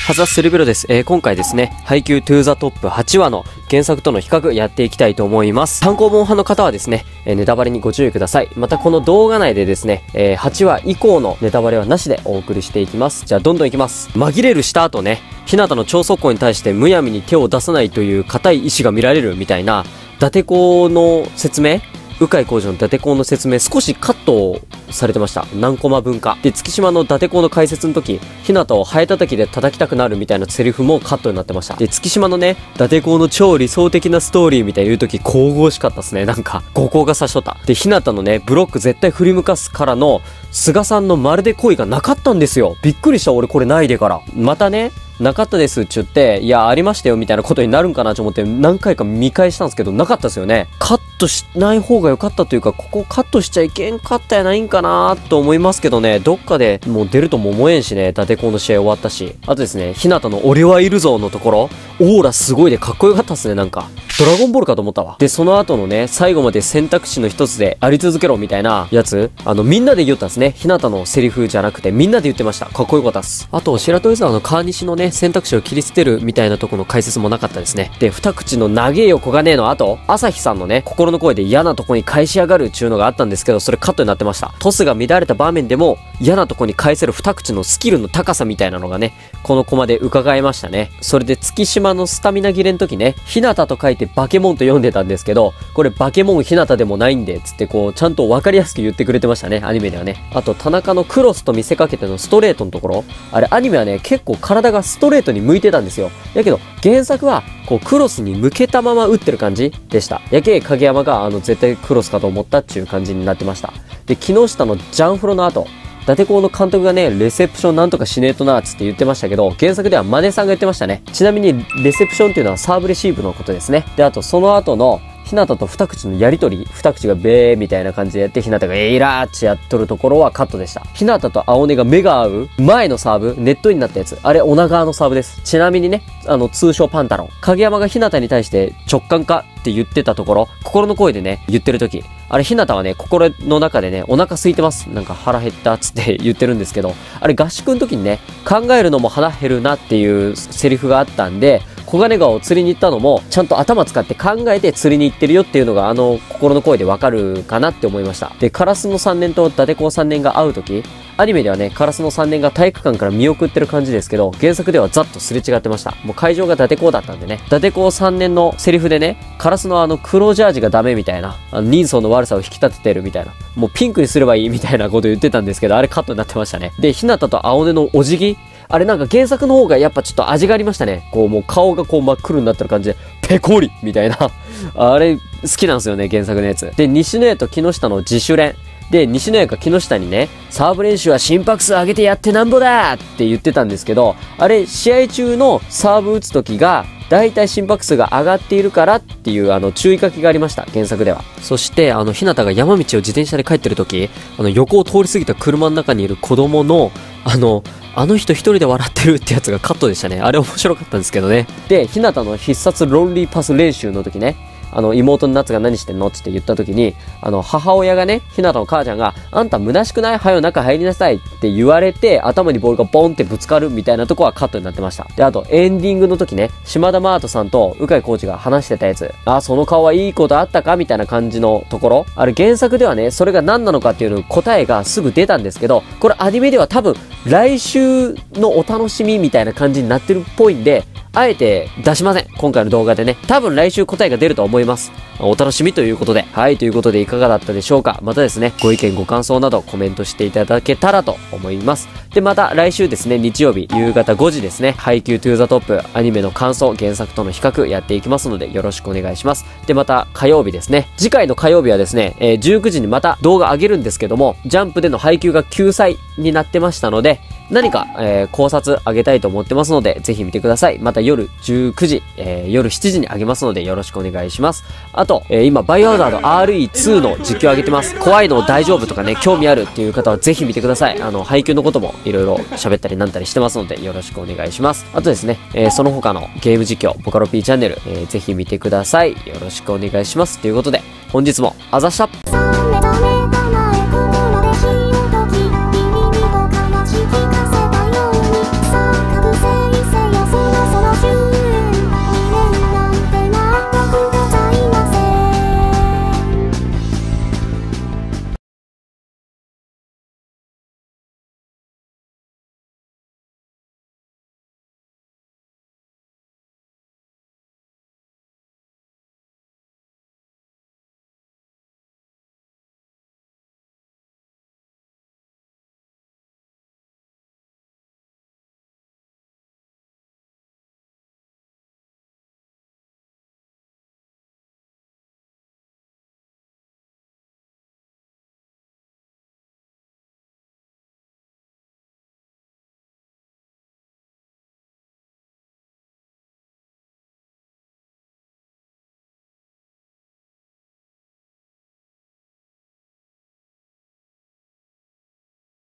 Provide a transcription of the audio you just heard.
はざするべろです。今回ですね、配給トゥーザトップ8話の原作との比較やっていきたいと思います。単行本派の方はですね、ネタバレにご注意ください。またこの動画内でですね、8話以降のネタバレはなしでお送りしていきます。じゃあどんどんいきます。紛れるした後ね、日向の超速攻に対してむやみに手を出さないという固い意志が見られるみたいな、伊達公の説明、鵜飼浩二の伊達公の説明少しカットされてました。何コマ分か。で、月島の伊達公の解説の時、日向をハエ叩きで叩きたくなるみたいなセリフもカットになってました。で、月島のね、伊達公の超理想的なストーリーみたいに言う時、神々しかったっすね。なんか、五光が差しとった。で、日向のね、ブロック絶対振り向かすからの、菅さんのまるで恋がなかったんですよ。びっくりした、俺これないでから。またね、なかったですって言って、いや、ありましたよみたいなことになるんかなと思って何回か見返したんですけど、なかったですよね。カットしない方が良かったというか、ここカットしちゃいけんかったやないんかなと思いますけどね、どっかでもう出るとも思えんしね、伊達公の試合終わったし。あとですね、日向の俺はいるぞのところ、オーラすごいでかっこよかったっすね、なんか。ドラゴンボールかと思ったわ。で、その後のね、最後まで選択肢の一つであり続けろみたいなやつ、みんなで言ったんですね。日向のセリフじゃなくて、みんなで言ってました。かっこよかったっす。あと、白鳥沢の川西のね、選択肢を切り捨てるみたいなとこの解説もなかったですね。で、二口の長えよ小金の後、朝日さんのね、心の声で嫌なとこに返しやがるっちゅうのがあったんですけど、それカットになってました。トスが乱れた場面でも、嫌なとこに返せる二口のスキルの高さみたいなのがね、このコマで伺えましたね。それで月島のスタミナ切れの時ね、日向と書いてバケモンと読んでたんですけど、これバケモン日向でもないんで、つってこう、ちゃんと分かりやすく言ってくれてましたね、アニメではね。あと、田中のクロスと見せかけてのストレートのところ、あれアニメはね、結構体がストレートに向いてたんですよ。だけど、原作は、こう、クロスに向けたまま打ってる感じでした。やけ、影山が、絶対クロスかと思ったっていう感じになってました。で、木下のジャンフロの後、伊達公の監督がね、レセプションなんとかしねえとなーつって言ってましたけど、原作ではマネさんが言ってましたね。ちなみに、レセプションっていうのはサーブレシーブのことですね。で、あと、その後の、日向と二口のやりとり、二口がベーみたいな感じでやって、日向がエイラーってやっとるところはカットでした。日向と青根が目が合う前のサーブ、ネットになったやつ。あれ、女側のサーブです。ちなみにね、通称パンタロン。影山が日向に対して直感かって言ってたところ、心の声でね、言ってる時。あれ、日向はね、心の中でね、お腹空いてます。なんか腹減ったっつって言ってるんですけど、あれ合宿の時にね、考えるのも腹減るなっていうセリフがあったんで、小金川を釣りに行ったのも、ちゃんと頭使って考えて釣りに行ってるよっていうのが、心の声でわかるかなって思いました。で、カラスの3年と伊達公3年が会う時、アニメではね、カラスの3年が体育館から見送ってる感じですけど、原作ではざっとすれ違ってました。もう会場が伊達公だったんでね。伊達公3年のセリフでね、カラスの黒ジャージがダメみたいな、人相の悪さを引き立ててるみたいな、もうピンクにすればいいみたいなこと言ってたんですけど、あれカットになってましたね。で、日向と青根のお辞儀、あれなんか原作の方がやっぱちょっと味がありましたね。こうもう顔がこう真っ黒になってる感じで、ペコリみたいな。あれ好きなんですよね、原作のやつ。で、西野屋と木下の自主練。で、西野屋が木下にね、サーブ練習は心拍数上げてやってなんぼだって言ってたんですけど、あれ試合中のサーブ打つ時が、だいたい心拍数が上がっているからっていう注意書きがありました、原作では。そして、日向が山道を自転車で帰ってる時、横を通り過ぎた車の中にいる子供の、あの人一人で笑ってるってやつがカットでしたね。あれ面白かったんですけどね。で、日向の必殺ロンリーパス練習の時ね、妹の夏が何してんのって言った時に、母親がね、日向の母ちゃんが、あんた虚しくない？はよ中入りなさいって言われて、頭にボールがボンってぶつかるみたいなとこはカットになってました。で、あと、エンディングの時ね、島田マートさんと鵜飼コーチが話してたやつ、あ、その顔はいいことあったかみたいな感じのところ、あれ原作ではね、それが何なのかっていうの答えがすぐ出たんですけど、これアニメでは多分、来週のお楽しみみたいな感じになってるっぽいんで、あえて出しません。今回の動画でね。多分来週答えが出ると思います。お楽しみということで。はい、ということでいかがだったでしょうか。またですね、ご意見ご感想などコメントしていただけたらと思います。で、また来週ですね、日曜日夕方5時ですね、配給トゥーザトップアニメの感想、原作との比較やっていきますのでよろしくお願いします。で、また火曜日ですね。次回の火曜日はですね、19時にまた動画上げるんですけども、ジャンプでの配給が救済になってましたので、何か、考察あげたいと思ってますので、ぜひ見てください。また夜19時、夜7時にあげますのでよろしくお願いします。あと、今、バイオハザード RE2 の実況あげてます。怖いの大丈夫とかね、興味あるっていう方はぜひ見てください。配給のこともいろいろ喋ったりなんたりしてますのでよろしくお願いします。あとですね、その他のゲーム実況、ボカロ P チャンネル、ぜひ見てください。よろしくお願いします。ということで、本日もあざした。